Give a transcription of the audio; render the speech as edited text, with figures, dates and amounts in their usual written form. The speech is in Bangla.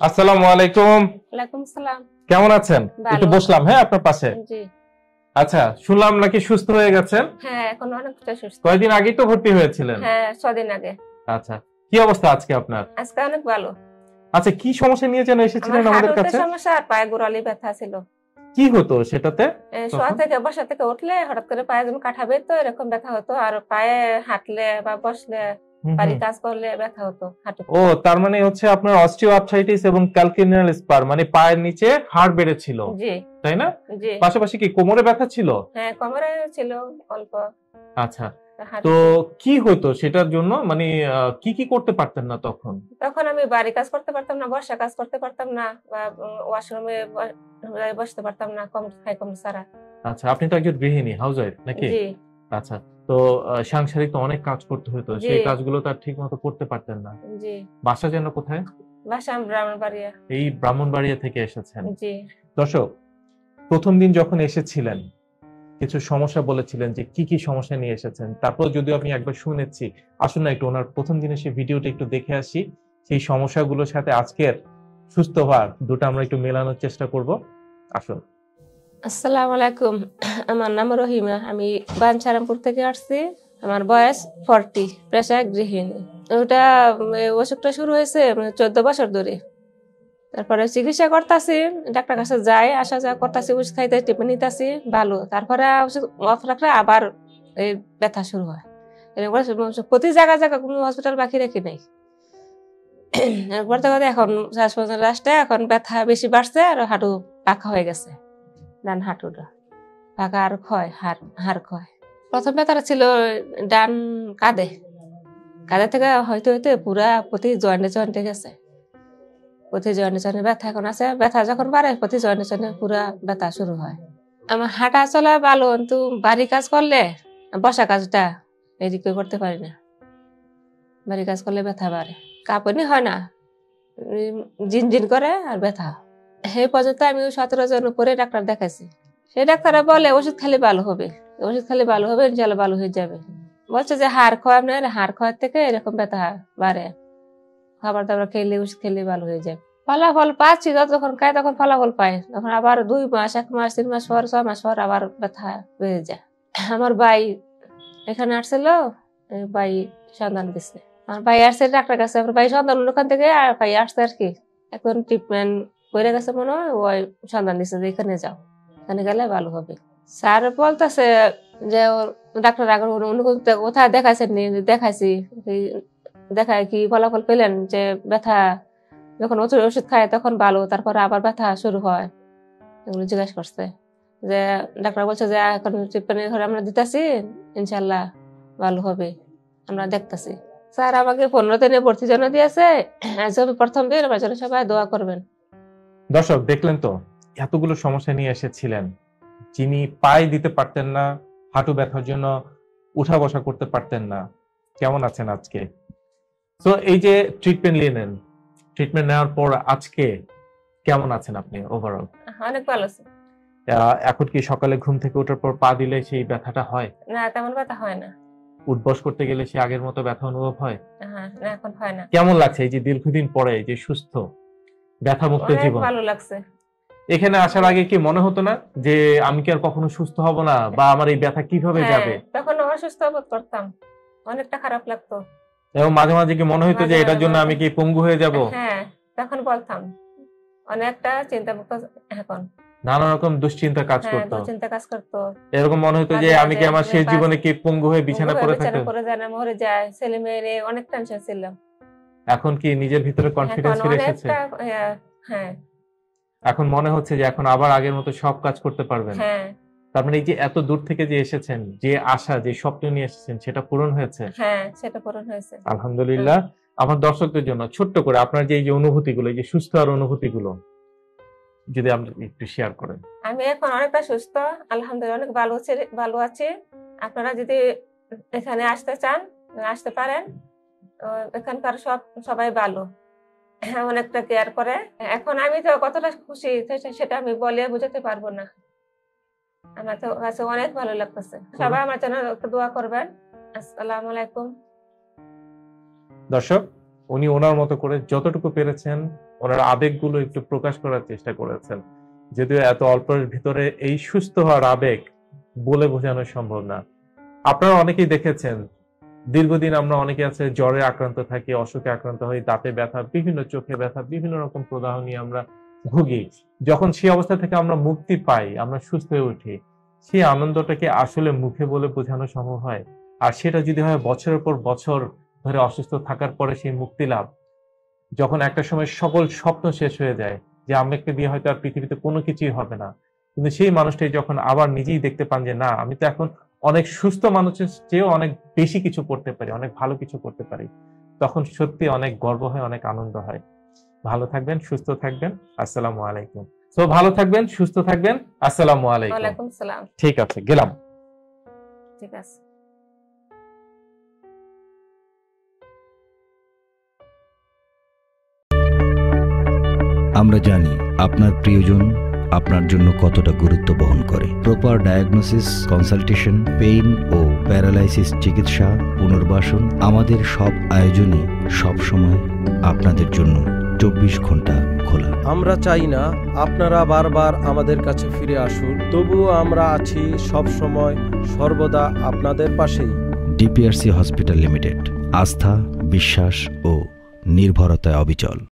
আসসালামু আলাইকুম। ওয়ালাইকুম সালাম। কেমন আছেন? একটু বসলাম হ্যাঁ আপনার পাশে। জি। আচ্ছা, শুনলাম নাকি সুস্থ হয়ে গেছেন? হ্যাঁ, এখন অনেকটা সুস্থ। কয়দিন আগেই তো ভর্তি হয়েছিলেন? হ্যাঁ, 6 দিন আগে। আচ্ছা, কি অবস্থা আজকে আপনার? আজকে অনেক ভালো। আচ্ছা, কি সমস্যা নিয়ে যেন আমার এসেছিলেন আমাদের হাঁটুতে কাছে? সমস্যা আর পায়ে গোড়ালি ব্যথা ছিল। কি হতো সেটাতে শোয়া তখন? থেকে বসা থেকে উঠলে হঠাৎ করে পায়ে যেমন কাটা বেরোতো এরকম ব্যথা হতো, আর পায়ে হাঁটলে বা বসলে হুম বাড়ি হুম। কাজ করলে ব্যথা হতো হাঁটুতে। ও, তার মানে হচ্ছে আপনার অস্টিওআর্থ্রাইটিস এবং ক্যালকেনিয়াল স্পার, মানে পায়ের নিচে হাড় বেড়েছিল, জি তাই না? জি। পাশাপাশি কি কোমরে ব্যথা ছিল? হ্যাঁ, কোমরে ছিল অল্প। আচ্ছা, তো হাঁটুতে কি হতো সেটার জন্য, মানে কি কি করতে পারতেন না তখন? তখন আমি বাড়ি কাজ করতে পারতাম না, বর্ষা কাজ করতে পারতাম না, বা ওয়াশরুমে বসতে পারতাম না, কম খাই কম সারা। আচ্ছা, আপনি তো একজন গৃহিণী, হাউসওয়াইফ নাকি? জি আচ্ছা, তো সাংসারিক তো অনেক কাজ করতে হতো, জি সেই কাজগুলো তো আর ঠিক মতো করতে পারতেন না। জি। বাসা যেন কোথায়? বাসা ব্রাহ্মণবাড়িয়া। এই ব্রাহ্মণবাড়িয়া থেকে এসেছেন। জি দর্শক, প্রথম দিন যখন এসেছিলেন কিছু সমস্যা বলেছিলেন যে কি কি সমস্যা নিয়ে এসেছেন, তারপর যদিও আমি একবার শুনেছি, আসুন না একটু ওনার প্রথম দিনের সেই ভিডিওটা একটু দেখে আসি। সেই সমস্যাগুলোর সাথে আজকের সুস্থ হওয়ার দুটো আমরা একটু মেলানোর চেষ্টা করব। আসুন। আসসালামু আলাইকুম। আমার নাম রহিমা, আমি বাঞ্ছারামপুর থেকে আসছি। আমার বয়স 40, পেশায় গৃহিণী। ওটা অসুখটা শুরু হয়েছে 14 বছর ধরে। তারপরে চিকিৎসা করতেছি, ডাক্তার কাছে যাই আসা যাওয়া করতেছি, ওষুধ খাইতে টিপে নিতেছি, ভালো। তারপরে ওষুধ অফ রাখলে আবার এই ব্যথা শুরু হয়। এরকম প্রতি জায়গা কোনো হসপিটাল বাকি রেখে নেই। করতে করতে এখন লাস্টে এখন ব্যথা বেশি বাড়ছে, আর হাঁটু পাকা হয়ে গেছে, ডান হাঁটুটা পাকা, আর ক্ষয়, হাড় ক্ষয়। প্রথম ব্যথাটা ছিল ডান কাঁধে, কাঁধে থেকে হইতে হইতে পুরা প্রতি জয়েন্টে গেছে। প্রতি জয়েন্টে ব্যথা এখন আছে, ব্যথা যখন বাড়ে প্রতি জয়েন্টে পুরা ব্যথা শুরু হয়। আমার হাঁটা চলা ভালো, কিন্তু বাড়ি কাজ করলে বসা কাজটা এদিকে করতে পারি না। বাড়ি কাজ করলে ব্যথা বাড়ে, কাঁপুনি হয় না, জিনজিন করে আর ব্যথা। সেই পর্যন্ত আমি 17 জন উপরে ডাক্তার দেখাইছি। সেই ডাক্তাররা বলে ওষুধ খালি ভালো হবে, ওষুধ খালি ভালো হবে, ইনশাল্লাহ ভালো হয়ে যাবে। বলছে যে হাড় ক্ষয়, আপনার হাড় ক্ষয় থেকে এরকম ব্যথা বাড়ে, খাবার দাবার খেলে ওষুধ খেলে ভালো হয়ে যাবে। ফলাফল পাচ্ছি, যখন খাই তখন ফলাফল পাই, তখন আবার 2 মাস 1 মাস 3 মাস পর 6 মাস পর আবার ব্যথা বেড়ে যায়। আমার ভাই এখানে আসছিল, ভাই সন্ধান দিচ্ছে। আমার ভাই আসছে ডাক্তার কাছে, আমার ভাই সন্ধান ওখান থেকে আর ভাই আসছে আর কি, এখন ট্রিটমেন্ট করে গেছে মনে হয়, ওই সন্ধান দিচ্ছে যে এখানে যাও, এখানে গেলে ভালো হবে। স্যার বলতেছে যে ডাক্তার আগে কোথায় দেখাইছেন? দেখাইছি। দেখায় কি ফলাফল পেলেন যে ব্যথা যখন ওষুধ খায় তখন ভালো, তারপরে আবার ব্যথা শুরু হয়, এগুলো জিজ্ঞাসা করছে। যে ডাক্তার বলছে যে এখন ট্রিটমেন্ট আমরা দিতেছি, ইনশাল্লাহ ভালো হবে, আমরা দেখতেছি। স্যার আমাকে 15 দিনে ভর্তি জন্য দিয়েছে, প্রথম দিন আমার জন্য সবাই দোয়া করবেন। দর্শক, দেখলেন তো এতগুলো সমস্যা নিয়ে এসেছিলেন। যিনি পায়ে দিতে পারতেন না, হাঁটু ব্যথার জন্য উঠা বসা করতে পারতেন না, কেমন আছেন আজকে? তো এই যে ট্রিটমেন্ট নিলেন, ট্রিটমেন্ট নেওয়ার পর আজকে কেমন আছেন আপনি ওভারঅল? অনেক ভালো আছে। এখন কি সকালে ঘুম থেকে ওঠার পর পা দিলে সেই ব্যথাটা হয়? না, তেমন ব্যথা হয় না। উঠবস করতে গেলে সে আগের মতো ব্যথা অনুভব হয়? হ্যাঁ, না এখন হয় না। কেমন লাগছে এই যে দীর্ঘদিন পরে এই যে সুস্থ ব্যথামুক্ত অনেক জীবন? ভালো লাগছে। এখানে আসার আগে কি মনে হতো না যে আমি কি আর কখনো সুস্থ হব না, বা আমার এই ব্যথা কিভাবে হ্যাঁ, যাবে? তখন অসুস্থ বোধ করতাম, অনেকটা খারাপ লাগতো। এবং মাঝে মাঝে কি মনে হতো যে মাঝে এটার জন্য আমি কি পঙ্গু হয়ে যাব? হ্যাঁ, তখন বলতাম, অনেকটা চিন্তা মুক্ত এখন। নানা রকম দুশ্চিন্তা কাজ হ্যাঁ, করতো। দুশ্চিন্তা কাজ করতো। এরকম মনে হতো যে মাঝে আমি মাঝে কি আমার শেষ জীবনে কি পঙ্গু হয়ে বিছানা পড়ে বিছানা থাকবো? পড়ে যায় না, মরে যায়, ছেলে মেয়ে অনেক টেনশন ছিলাম। এখন কি নিজের ভিতরে কনফিডেন্স এখন ফিরে এসেছে? অনেকটা হ্যাঁ এখন মনে হচ্ছে যে এখন আবার আগের মতো সব কাজ করতে পারবেন? হ্যাঁ তার মানে এই যে এত দূর থেকে যে এসেছেন, যে আশা, যে স্বপ্ন নিয়ে এসেছেন, সেটা পূরণ হয়েছে? হ্যাঁ, সেটা পূরণ হয়েছে। আলহামদুলিল্লাহ। আমার দর্শকদের জন্য ছোট্ট করে আপনার যে এই যে অনুভূতিগুলো, এই যে সুস্থ হওয়ার অনুভূতিগুলো যদি আপনি একটু শেয়ার করেন। আমি এখন অনেকটা সুস্থ, আলহামদুলিল্লাহ, অনেক ভালো আছি। আপনারা যদি এখানে আসতে চান, আসতে পারেন। এখানকার সবাই ভালো, অনেকটা কেয়ার করে। এখন আমি তো কতটা খুশি সেটা আমি বলে বোঝাতে পারবো না। আমার তো কাছে অনেক ভালো লাগতেছে। সবাই আমার জন্য একটু দোয়া করবেন। আসসালামু আলাইকুম। দর্শক, উনি ওনার মতো করে যতটুকু পেরেছেন ওনার আবেগগুলো একটু প্রকাশ করার চেষ্টা করেছেন। যদিও এত অল্পের ভিতরে এই সুস্থ হওয়ার আবেগ বলে বোঝানো সম্ভব না। আপনারা অনেকেই দেখেছেন, দীর্ঘদিন আমরা অনেকে আছে জ্বরে আক্রান্ত থাকি, অসুখে আক্রান্ত হই, দাঁতে ব্যথা, বিভিন্ন চোখে ব্যথা, বিভিন্ন রকম প্রদাহ নিয়ে আমরা ভুগি। যখন সেই অবস্থা থেকে আমরা মুক্তি পাই, আমরা সুস্থ হয়ে উঠি, সেই আনন্দটাকে আসলে মুখে বলে বোঝানো সম্ভব হয়? আর সেটা যদি হয় বছরের পর বছর ধরে অসুস্থ থাকার পরে সেই মুক্তি লাভ, যখন একটা সময় সকল স্বপ্ন শেষ হয়ে যায় যে আমাকে দিয়ে হয়তো আর পৃথিবীতে কোনো কিছুই হবে না, কিন্তু সেই মানুষটাই যখন আবার নিজেই দেখতে পান যে না, আমি তো এখন অনেক সুস্থ মানুষের চেয়েও অনেক বেশি কিছু করতে পারি, অনেক ভালো কিছু করতে পারি, তখন সত্যি অনেক গর্ব হয়, অনেক আনন্দ হয়। ভালো থাকবেন, সুস্থ থাকবেন। আসসালামু আলাইকুম। তো ভালো থাকবেন, সুস্থ থাকবেন। আসসালামু আলাইকুম। ওয়ালাইকুম সালাম। ঠিক আছে, গেলাম। ঠিক আছে। আমরা জানি আপনার প্রিয়জন আপনার জন্য কতটা গুরুত্ব বহন করে। প্রপার ডায়াগনোসিস, কনসালটেশন, পেইন ও প্যারালাইসিস চিকিৎসা, পুনর্বাসন, আমাদের সব আয়োজনই সবসময় আপনাদের জন্য 24 ঘন্টা খোলা। আমরা চাই না আপনারা বারবার আমাদের কাছে ফিরে আসুন, তবুও আমরা আছি সব সময় সর্বদা আপনাদের পাশেই। ডিপিআরসি হসপিটাল লিমিটেড, আস্থা, বিশ্বাস ও নির্ভরতায় অবিচল।